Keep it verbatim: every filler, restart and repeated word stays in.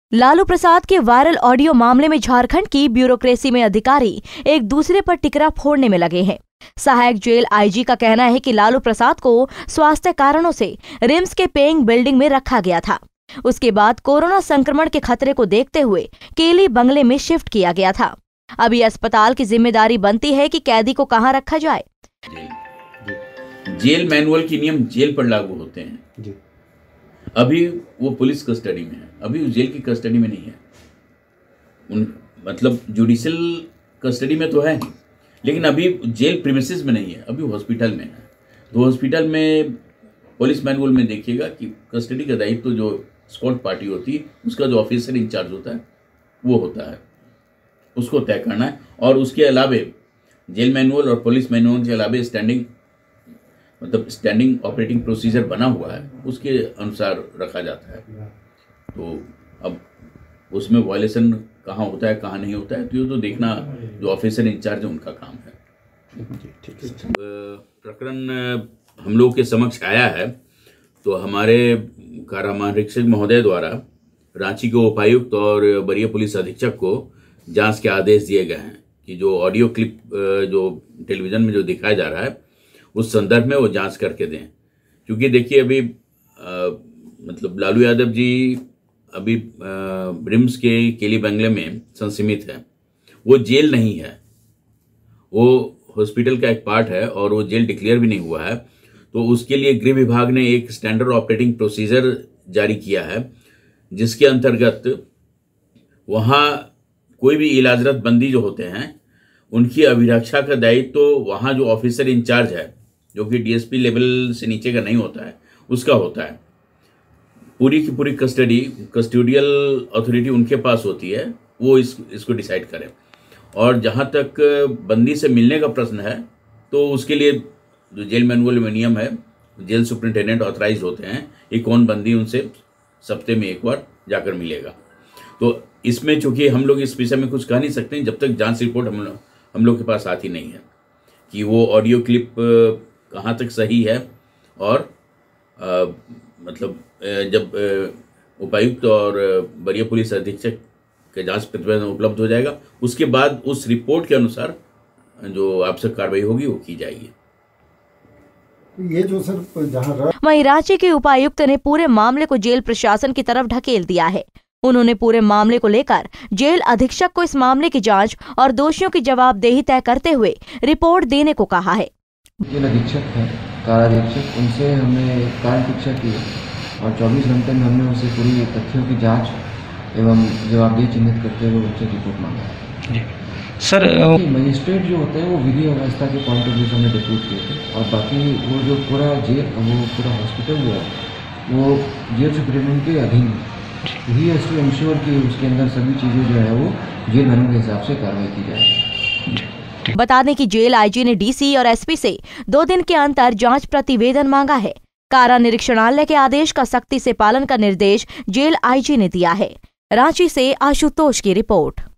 लालू प्रसाद के viral audio मामले में झारखंड की ब्यूरोक्रेसी में अधिकारी एक दूसरे पर टिकरा फोड़ने में लगे हैं। सहायक जेल आईजी का कहना है कि लालू प्रसाद को स्वास्थ्य कारणों से रिम्स के पेइंग बिल्डिंग में रखा गया था। उसके बाद कोरोना संक्रमण के खतरे को देखते हुए केली बंगले में शिफ्ट किया गया था। अब ये अस्पताल की जिम्मेदारी बनती है कि कैदी को कहां रखा जाए। जेल मैनुअल के नियम जेल पर लागू होते हैं जी। अभी वो पुलिस कस्टडी में है, अभी वो जेल की कस्टडी में नहीं है। उन मतलब जुडिशियल कस्टडी में तो है, लेकिन अभी जेल प्रीमिसेस में नहीं है, अभी हॉस्पिटल में है। तो हॉस्पिटल में पुलिस मैनुअल में देखिएगा कि कस्टडी का दायित्व तो जो स्क्वाड पार्टी होती है उसका जो ऑफिसर इंचार्ज होता है वो होता है, उसको तय करना है। और उसके अलावे जेल मैनुअल और पुलिस मैनुअल के अलावे स्टैंडिंग मतलब स्टैंडिंग ऑपरेटिंग प्रोसीजर बना हुआ है, उसके अनुसार रखा जाता है। तो अब उसमें वायलेशन कहाँ होता है कहाँ नहीं होता है तो ये तो देखना जो ऑफिसर इंचार्ज है उनका काम है। प्रकरण हम लोग के समक्ष आया है तो हमारे कारा महानिरीक्षक महोदय द्वारा रांची के उपायुक्त और वरीय पुलिस अधीक्षक को जांच के आदेश दिए गए हैं कि जो ऑडियो क्लिप जो टेलीविजन में जो दिखाया जा रहा है उस संदर्भ में वो जांच करके दें। क्योंकि देखिए अभी आ, मतलब लालू यादव जी अभी रिम्स के केली बंगले में संसीमित है, वो जेल नहीं है, वो हॉस्पिटल का एक पार्ट है और वो जेल डिक्लेयर भी नहीं हुआ है। तो उसके लिए गृह विभाग ने एक स्टैंडर्ड ऑपरेटिंग प्रोसीजर जारी किया है जिसके अंतर्गत वहाँ कोई भी इलाजरत बंदी जो होते हैं उनकी अभिरक्षा का दायित्व तो वहाँ जो ऑफिसर इंचार्ज है जो कि डीएसपी लेवल से नीचे का नहीं होता है उसका होता है। पूरी की पूरी कस्टडी कस्टोडियल अथॉरिटी उनके पास होती है, वो इस इसको डिसाइड करें। और जहाँ तक बंदी से मिलने का प्रश्न है तो उसके लिए जो जेल मैनुअल में नियम है, जेल सुपरिटेंडेंट ऑथराइज होते हैं कि कौन बंदी उनसे सप्ताह में एक बार जाकर मिलेगा। तो इसमें चूंकि हम लोग इस विषय में कुछ कह नहीं सकते जब तक जांच रिपोर्ट हम लोग हम लोग के पास आती नहीं है कि वो ऑडियो क्लिप कहाँ तक सही है। और आ, मतलब जब उपायुक्त और वरीय पुलिस अधीक्षक के जांच प्रतिवेदन उपलब्ध हो जाएगा उसके बाद उस रिपोर्ट के अनुसार जो आवश्यक कार्रवाई होगी वो की जाएगी। ये जो सर जहाँ वहीं रांची के उपायुक्त ने पूरे मामले को जेल प्रशासन की तरफ ढकेल दिया है। उन्होंने पूरे मामले को लेकर जेल अधीक्षक को इस मामले की जांच और दोषियों की जवाबदेही तय करते हुए रिपोर्ट देने को कहा है। जेल अधीक्षक है काराधीक्षक, उनसे हमने कार्य परीक्षा की और चौबीस घंटे में हमने उनसे पूरी तथ्यों की जांच एवं जवाबदेही चिन्हित करते हुए उनसे रिपोर्ट मांगा जी। सर मजिस्ट्रेट जो होते हैं वो विधि व्यवस्था के पॉइंट ऑफ व्यू से हमने डिप्यूट किए थे और बाकी वो जो पूरा जेल वो पूरा हॉस्पिटल जो है वो जेल सुप्रीटेंडेंट के अधीन है। ही हैज़ टू इंश्योर कि उसके अंदर सभी चीज़ें जो है वो जेल मैनुअल के हिसाब से कार्रवाई की जाए। बता दें कि जेल आईजी ने डीसी और एसपी से दो दिन के अंतर जांच प्रतिवेदन मांगा है। कारा निरीक्षणालय के आदेश का सख्ती से पालन का निर्देश जेल आईजी ने दिया है। रांची से आशुतोष की रिपोर्ट।